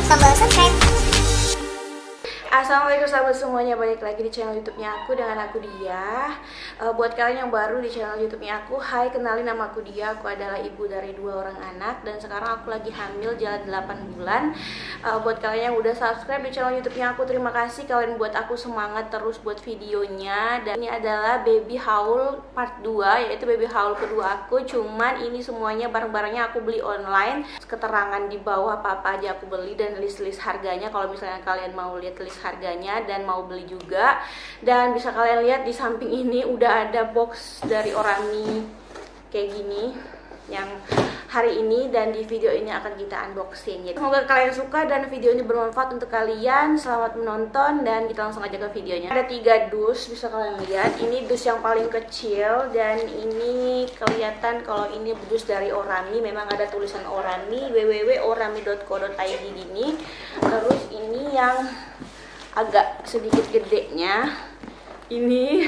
tombol subscribe. Assalamualaikum sahabat semuanya, balik lagi di channel YouTube-nya aku dengan aku Dia. Buat kalian yang baru di channel YouTube-nya aku, hai, kenalin nama aku Dia. Aku adalah ibu dari 2 orang anak dan sekarang aku lagi hamil jalan 8 bulan. Buat kalian yang udah subscribe di channel YouTube-nya aku, terima kasih, kalian buat aku semangat terus buat videonya. Dan ini adalah baby haul part 2, yaitu baby haul kedua aku. Cuman ini semuanya barang-barangnya aku beli online. Keterangan di bawah apa aja aku beli dan list-list harganya kalau misalnya kalian mau lihat list harganya dan mau beli juga. Dan bisa kalian lihat di samping ini udah ada box dari Orami kayak gini yang hari ini, dan di video ini akan kita unboxing. Jadi semoga kalian suka dan video ini bermanfaat untuk kalian. Selamat menonton dan kita langsung aja ke videonya. Ada 3 dus, bisa kalian lihat. Ini dus yang paling kecil dan ini kelihatan kalau ini dus dari Orami. Memang ada tulisan Orami, www.orami.co.id gini. Terus ini yang agak sedikit gedenya ini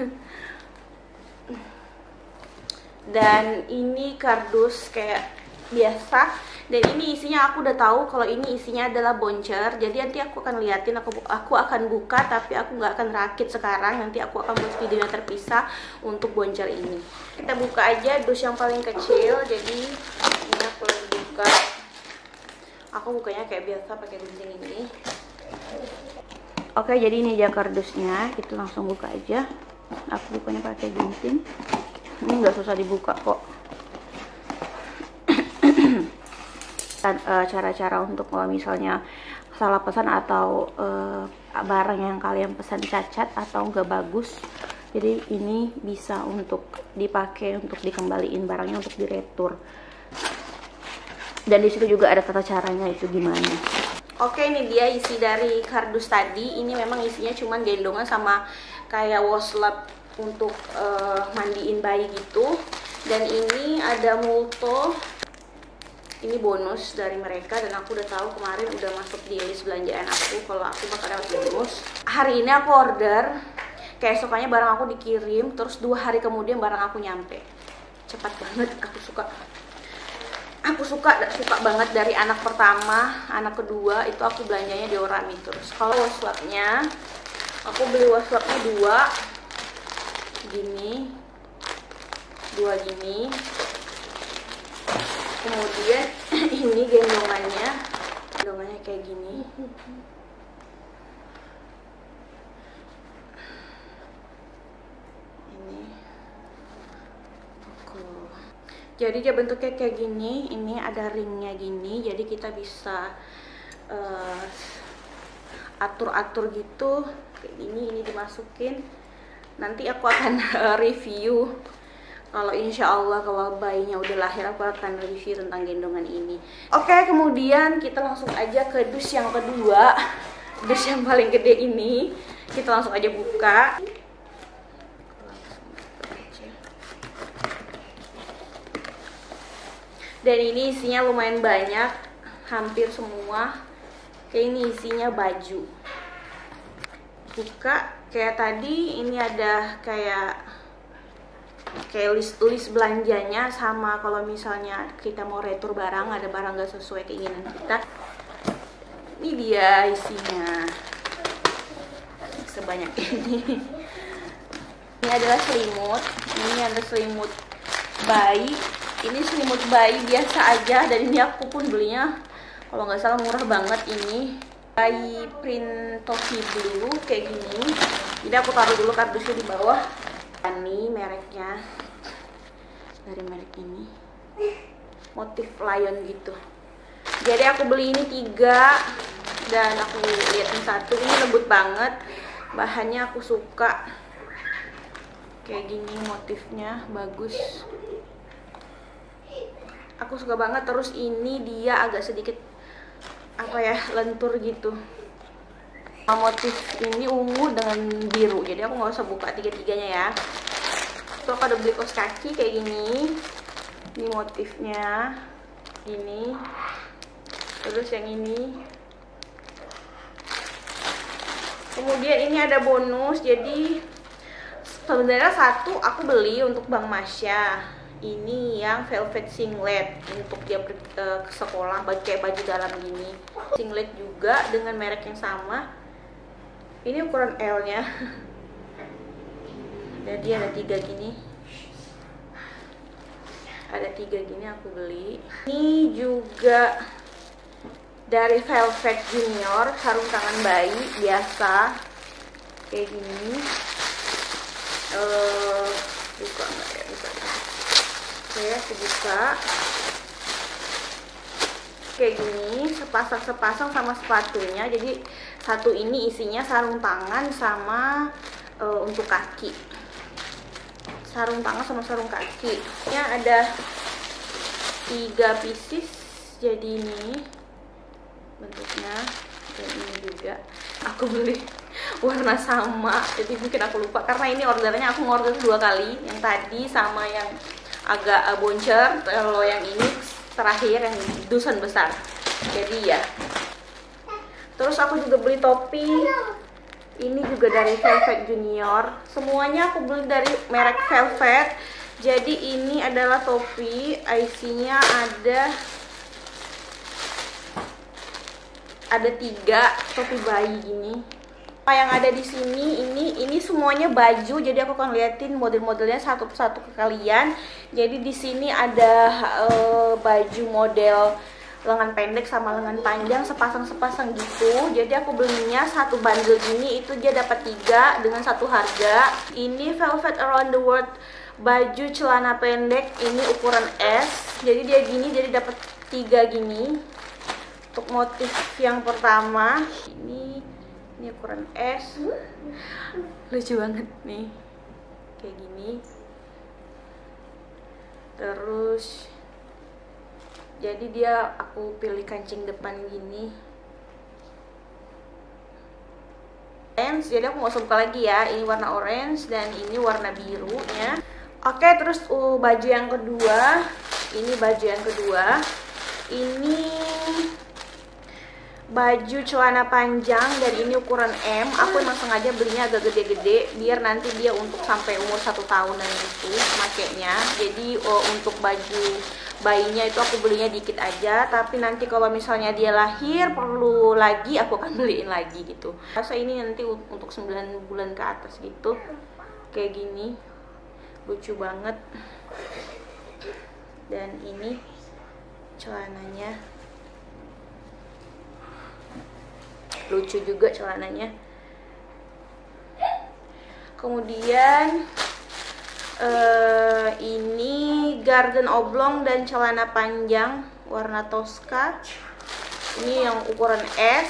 dan ini kardus kayak biasa, dan ini isinya aku udah tahu kalau ini isinya adalah boncer. Jadi nanti aku akan liatin, aku akan buka, tapi aku nggak akan rakit sekarang. Nanti aku akan buat videonya terpisah untuk boncer ini. Kita buka aja dus yang paling kecil. Jadi ini aku lagi buka, aku bukanya kayak biasa pakai gunting ini. Oke, jadi ini aja kardusnya, kita langsung buka aja. Aku bukanya pakai gunting. Ini nggak susah dibuka kok. Cara-cara untuk kalau misalnya salah pesan atau barang yang kalian pesan cacat atau nggak bagus, jadi ini bisa untuk dipakai untuk dikembaliin barangnya, untuk diretur. Dan disitu juga ada tata caranya itu gimana. Oke, ini dia isi dari kardus tadi. Ini memang isinya cuman gendongan sama kayak waslap untuk mandiin bayi gitu. Dan ini ada multo. Ini bonus dari mereka, dan aku udah tahu kemarin udah masuk di list belanjaan aku kalau aku bakal dapat bonus. Hari ini aku order, keesokannya barang aku dikirim, terus 2 hari kemudian barang aku nyampe. Cepat banget, aku suka banget. Dari anak pertama, anak kedua itu aku belanjanya di Orami terus. Kalau waslapnya, aku beli waslapnya 2 gini, 2 gini. Kemudian ini gendongannya kayak gini. Ini jadi dia bentuknya kayak gini. Ini ada ringnya gini, jadi kita bisa atur-atur gitu kayak gini. Ini dimasukin. Nanti aku akan review kalau insya Allah kalau bayinya udah lahir, aku akan review tentang gendongan ini. Oke, kemudian kita langsung aja ke dus yang kedua, dus yang paling gede ini. Kita langsung aja buka. Dan ini isinya lumayan banyak, hampir semua. Kayak ini isinya baju. Buka kayak tadi, ini ada kayak list belanjanya, sama kalau misalnya kita mau retur barang, ada barang gak sesuai keinginan kita. Ini dia isinya sebanyak ini. Ini adalah selimut. Ini ada selimut bayi. Ini selimut bayi biasa aja, dan ini aku pun belinya kalau nggak salah murah banget. Ini bayi print Toffee Blue kayak gini. Jadi aku taruh dulu kardusnya di bawah. Ini mereknya, dari merek ini, motif lion gitu. Jadi aku beli ini 3, dan aku liatin 1. Ini lembut banget, bahannya aku suka. Kayak gini motifnya bagus, aku suka banget. Terus ini dia agak sedikit apa ya, lentur gitu. Motif ini ungu dengan biru, jadi aku nggak usah buka 3-3-nya ya. Terus aku ada beli kaos kaki kayak gini. Ini motifnya ini. Terus yang ini. Kemudian ini ada bonus. Jadi sebenarnya 1 aku beli untuk Bang Masya. ini yang velvet singlet untuk dia ke sekolah, kayak baju dalam gini. Singlet juga dengan merek yang sama. Ini ukuran L nya. Jadi ada 3 gini. Ada 3 gini aku beli. Ini juga dari Velvet Junior, sarung tangan bayi biasa kayak gini. Buka nggak ya? Buka. Oke, aku buka kayak gini, sepasang sama sepatunya. Jadi satu ini isinya sarung tangan sama untuk kaki, sarung tangan sama sarung kaki. Ya, ada 3 pieces. Jadi ini bentuknya, dan ini juga aku beli warna sama. Jadi mungkin aku lupa karena ini ordernya aku ngorder 2 kali, yang tadi sama yang agak boncer. Kalau yang ini terakhir yang dusun besar. Jadi ya, terus aku juga beli topi. Ini juga dari Velvet Junior. Semuanya aku beli dari merek Velvet. Jadi ini adalah topi, isinya ada 3 topi bayi gini. Yang ada di sini ini semuanya baju. Jadi aku akan liatin model-modelnya satu persatu ke kalian. Jadi di sini ada baju model lengan pendek sama lengan panjang sepasang gitu. Jadi aku belinya satu bundle gini, itu dia dapat 3 dengan satu harga. Ini Velvet Around the World baju celana pendek, ini ukuran S. Jadi dia gini, jadi dapat 3 gini. Untuk motif yang pertama ini ukuran S, lucu banget nih, kayak gini. Terus jadi dia aku pilih kancing depan gini. Orange, jadi aku mau buka lagi ya. Ini warna orange dan ini warna biru ya. Oke, terus baju yang kedua. Ini baju yang kedua. Ini baju celana panjang dan ini ukuran M. Aku emang sengaja belinya agak gede-gede biar nanti dia untuk sampai umur 1 tahunan gitu makainya. Jadi untuk baju bayinya itu aku belinya dikit aja, tapi nanti kalau misalnya dia lahir perlu lagi aku akan beliin lagi gitu. Rasa ini nanti untuk 9 bulan ke atas gitu. Kayak gini. Lucu banget. Dan ini celananya. Lucu juga celananya. Kemudian ini garden oblong dan celana panjang warna Tosca. Ini yang ukuran S.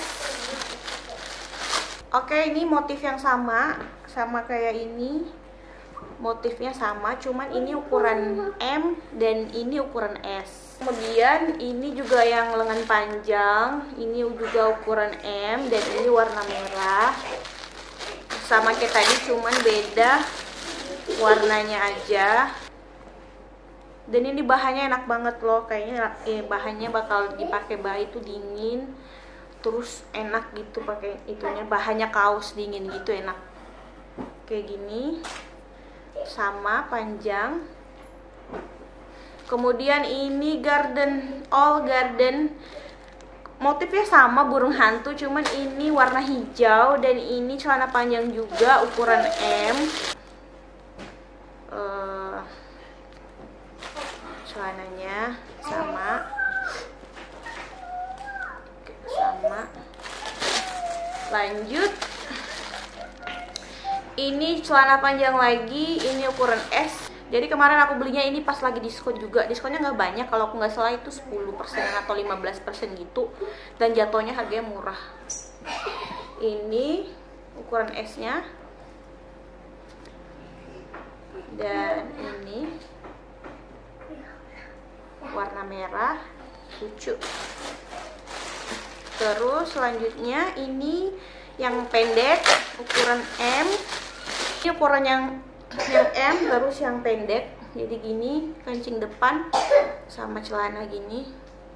Oke, ini motif yang sama kayak ini. Motifnya sama, cuman ini ukuran M dan ini ukuran S. Kemudian ini juga yang lengan panjang, ini juga ukuran M dan ini warna merah. Sama kayak tadi, cuman beda warnanya aja. Dan ini bahannya enak banget loh, kayaknya bahannya bakal dipakai bayi tuh dingin, terus enak gitu pakai itunya. Bahannya kaos dingin gitu, enak. Kayak gini. Sama panjang. Kemudian ini all garden, motifnya sama burung hantu, cuman ini warna hijau dan ini celana panjang juga ukuran M. Celananya sama. Lanjut. Ini celana panjang lagi, ini ukuran S. Jadi kemarin aku belinya ini pas lagi diskon juga. Diskonnya nggak banyak, kalau aku nggak salah itu 10% atau 15% gitu. Dan jatuhnya harganya murah. Ini ukuran S-nya. Dan ini warna merah, lucu. Terus selanjutnya ini yang pendek, ukuran M. Ini ukuran yang M, terus yang pendek. Jadi gini, kancing depan sama celana gini.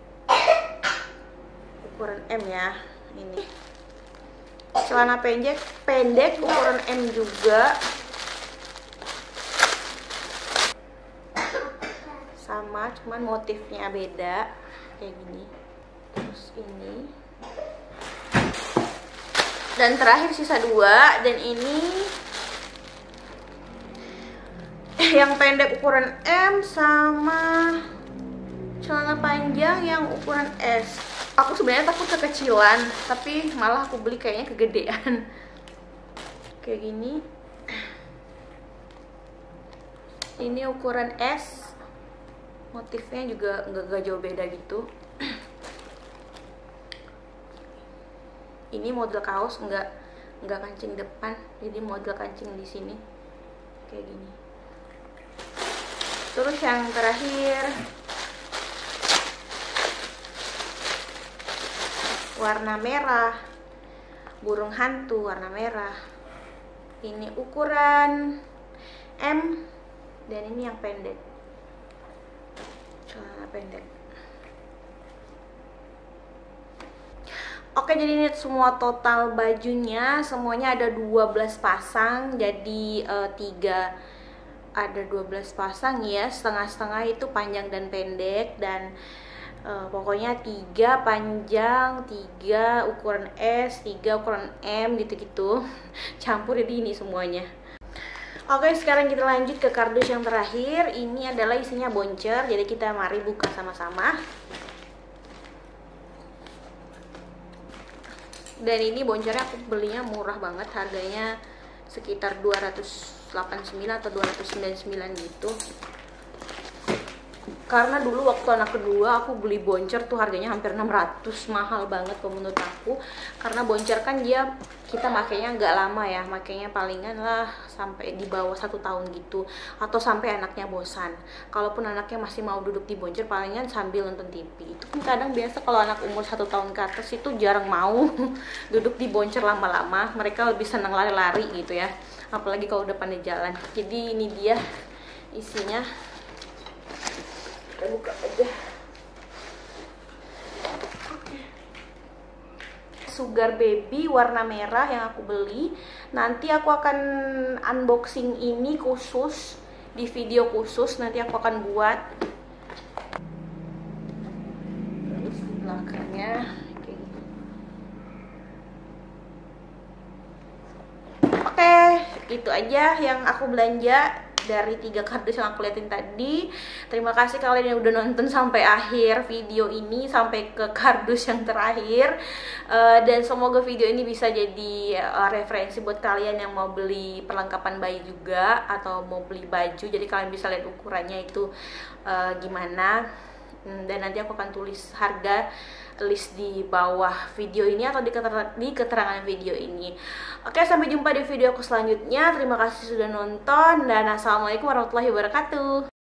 Ukuran M ya, ini. Celana pendek ukuran M juga. cuman motifnya beda kayak gini. Terus ini, dan terakhir sisa 2, dan ini yang pendek ukuran M sama celana panjang yang ukuran S. Aku sebenarnya takut kekecilan, tapi malah aku beli kayaknya kegedean. Kayak gini. Ini ukuran S. Motifnya juga nggak jauh beda gitu. Ini model kaos, nggak kancing depan, jadi model kancing di sini kayak gini. Terus yang terakhir warna merah, burung hantu warna merah. Ini ukuran M, dan ini yang pendek, celana pendek. Oke, jadi ini semua total bajunya, semuanya ada 12 pasang, jadi ada 12 pasang ya, setengah-setengah itu panjang dan pendek, dan pokoknya 3 panjang, 3 ukuran S, 3 ukuran M gitu-gitu. Campur jadi ini semuanya. Oke, sekarang kita lanjut ke kardus yang terakhir. Ini adalah isinya boncer, jadi kita mari buka sama-sama. Dan ini boncernya aku belinya murah banget, harganya sekitar 289 atau 299 gitu. Karena dulu waktu anak kedua aku beli boncer tuh harganya hampir 600, mahal banget kalau menurut aku. Karena boncer kan dia kita makainya nggak lama ya, makainya palingan lah sampai di bawah 1 tahun gitu, atau sampai anaknya bosan. Kalaupun anaknya masih mau duduk di boncer, palingan sambil nonton TV. Itu kan kadang biasa kalau anak umur 1 tahun ke atas itu jarang mau duduk di boncer lama-lama, mereka lebih senang lari-lari gitu ya, apalagi kalau udah pandai jalan. Jadi ini dia isinya. Kita buka aja. Sugar baby warna merah yang aku beli. Nanti aku akan unboxing ini khusus di video khusus, nanti aku akan buat. Terus di belakangnya kayak gitu. Oke, itu aja yang aku belanja dari 3 kardus yang aku liatin tadi. Terima kasih kalian yang udah nonton sampai akhir video ini, sampai ke kardus yang terakhir. Dan semoga video ini bisa jadi referensi buat kalian yang mau beli perlengkapan bayi juga, atau mau beli baju, jadi kalian bisa lihat ukurannya itu gimana. Dan nanti aku akan tulis harga list di bawah video ini atau di keterangan video ini. Oke, sampai jumpa di video aku selanjutnya. Terima kasih sudah nonton, dan assalamualaikum warahmatullahi wabarakatuh.